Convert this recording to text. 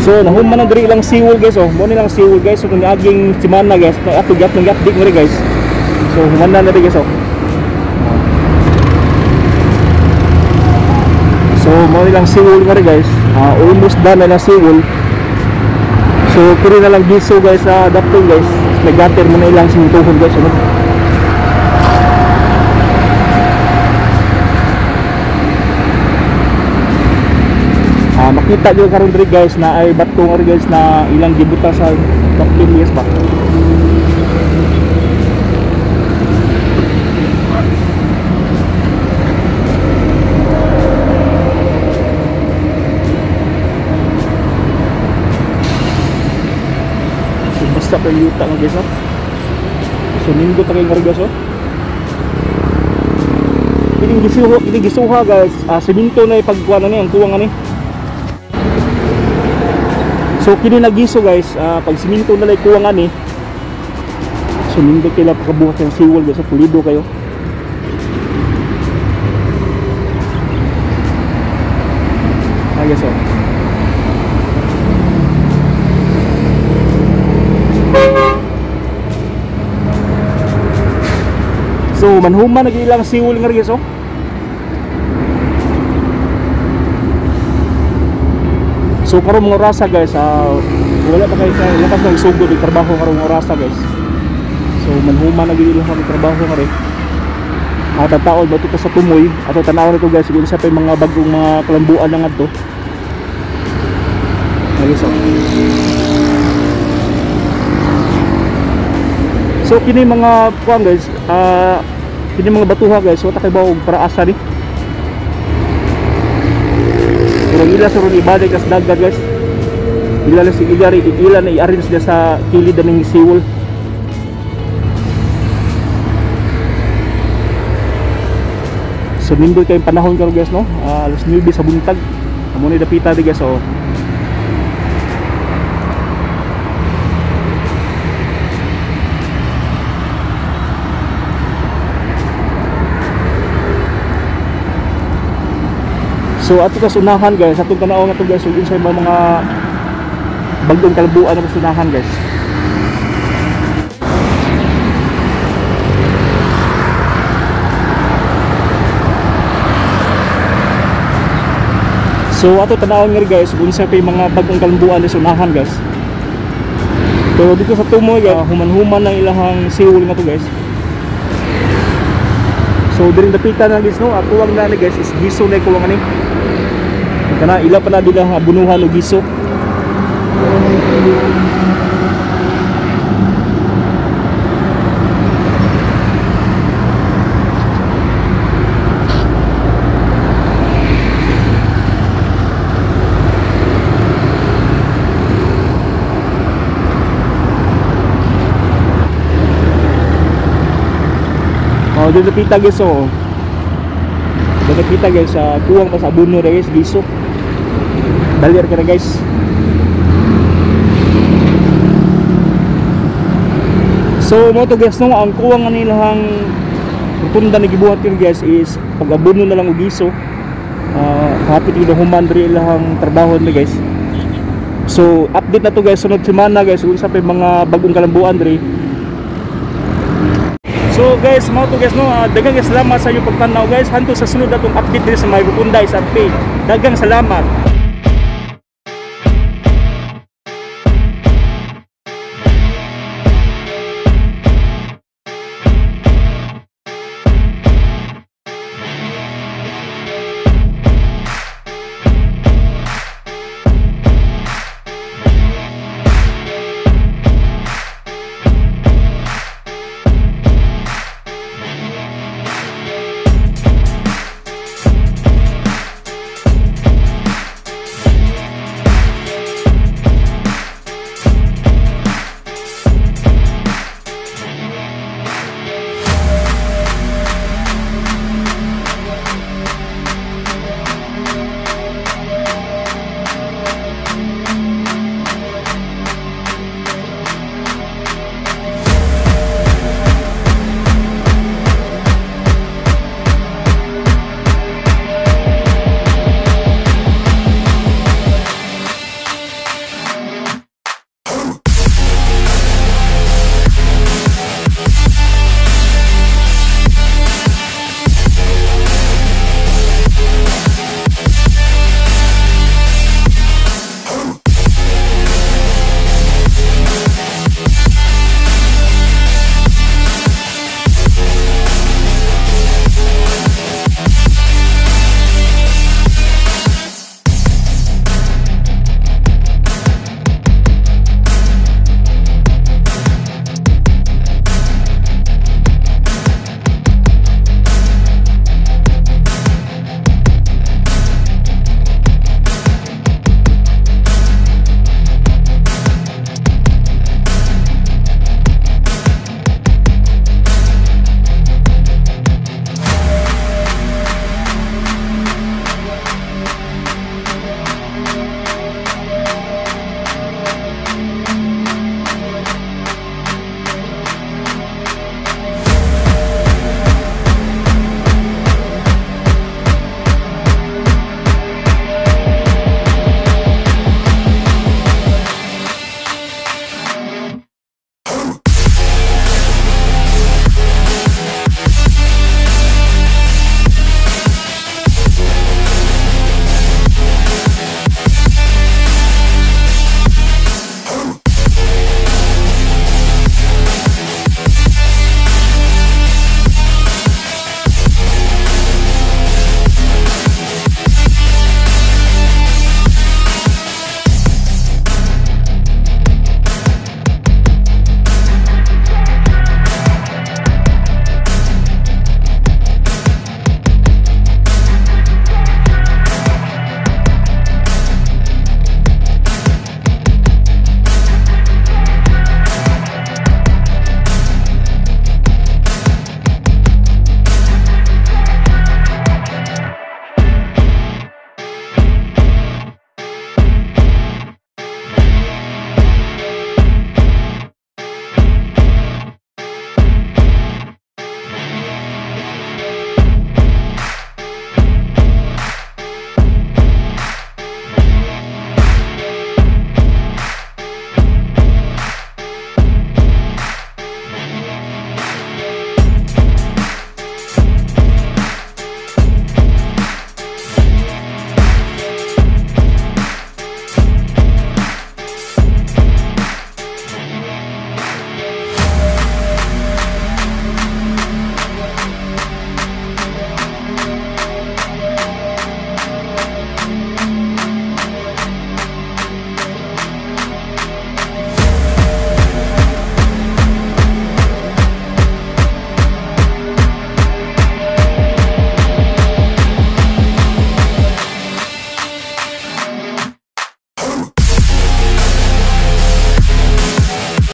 So nahuman na diri ilang siwol guys. Oh, mo nilang siwol guys. So kung aging semana guys, na ato gyat ng update mo rin guys. So human na diri guys. Oh. So mo nilang siwol nga rin guys. Almost done na lang siwol. So kuri na lang giso guys sa adapter guys. Nagater mo na ilang simutuhon guys. Ano? Makita nyo karon diri guys na ay bato nga guys na ilang gibuta sa backlim guys ba. So basta pa yuta nga guys no. So nindo ta kay nga guys oh. Ini gisuha guys, siminto na ipagkuha na ni ang kuwang ani. So kini nagiso guys, pag siminto na lay kuwangan ni. So nindo kila pagkabuhat ng siwol guys, pulido kayo. Guys oh. So manhuman nagilang siwol nga guys oh. So karong mga orasa guys, wala pa kayo sa lakas ng sugod ng trabaho karong orasa guys. So manhuman nagilang kami trabaho nga rin. Tataon ba ito sa tumoy ato tanaw nito guys kung sa pa mga bagong mga kalambuan lang ato. Guys oh. So kini mga kuan guys, kini mga batuha guys, so ta kay bawog para asa ni. Pero ila sa ron ibalik as dagat guys. Ila na si ila na i-arrange dia sa kilid ng siwol. So nimble kay panahon karon guys no. Alas 9 sa buntag. Amo ni dapita di guys oh. So ato ka sunahan guys, atong tanaw nga to guys, yung sa mga bagong kalbuan na sunahan guys. So ato tanaw nga guys, kung sa mga bagong kalbuan na sunahan guys. So dito sa tumoy guys, human-human lang ilahang siwol nga to guys. So diring dapitan na guys no, ako ang nani guys is giso na ko ang ani. Kana ila pa na dila bunuhan og giso. Dito pita guys oh. Dito pita guys kuwang pa sa buno guys giso. Dalir ka na guys. So mo to guys no, ang kuwang nga nilang rotunda na gibuhat yun guys is pag abuno na lang og giso. Hapit ilo human diri ilang trabaho na guys. So update na to guys sunod semana guys kung sa mga bagong kalambuan diri. So guys, mo to guys no, daghang salamat sa inyong pagtanaw guys. Hanto sa sunod atong update diri sa may Rotunda SRP. Daghang salamat.